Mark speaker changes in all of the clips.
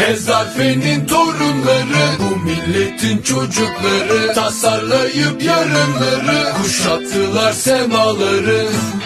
Speaker 1: Ezarfe'nin torunları, bu milletin çocukları, tasarlayıp yarınları, kuşattılar semaları.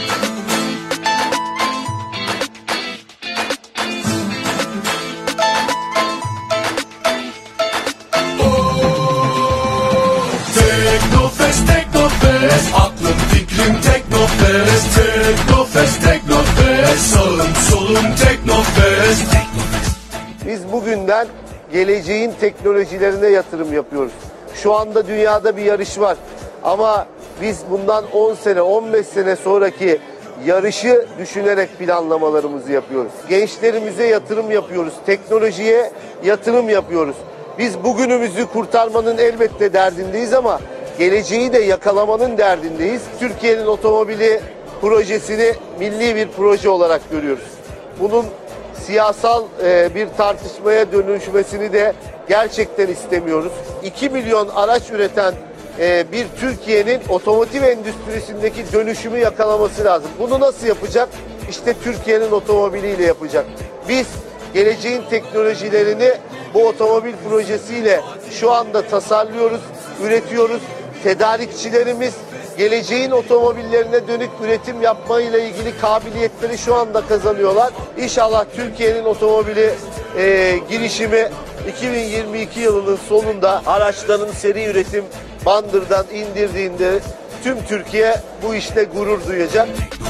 Speaker 1: Teknofest, Teknofest, aklım fikrim Teknofest. Teknofest, Teknofest, sağım solum Teknofest.
Speaker 2: Biz bugünden geleceğin teknolojilerine yatırım yapıyoruz. Şu anda dünyada bir yarış var. Ama biz bundan 10 sene, 15 sene sonraki yarışı düşünerek planlamalarımızı yapıyoruz. Gençlerimize yatırım yapıyoruz. Teknolojiye yatırım yapıyoruz. Biz bugünümüzü kurtarmanın elbette derdindeyiz ama geleceği de yakalamanın derdindeyiz. Türkiye'nin otomobili projesini milli bir proje olarak görüyoruz. Bunun siyasal bir tartışmaya dönüşmesini de gerçekten istemiyoruz. 2 milyon araç üreten bir Türkiye'nin otomotiv endüstrisindeki dönüşümü yakalaması lazım. Bunu nasıl yapacak? İşte Türkiye'nin otomobiliyle yapacak. Biz geleceğin teknolojilerini bu otomobil projesiyle şu anda tasarlıyoruz, üretiyoruz. Tedarikçilerimiz geleceğin otomobillerine dönük üretim yapmayla ilgili kabiliyetleri şu anda kazanıyorlar. İnşallah Türkiye'nin otomobili girişimi 2022 yılının sonunda araçların seri üretim bandırdan indirdiğinde tüm Türkiye bu işte gurur duyacak.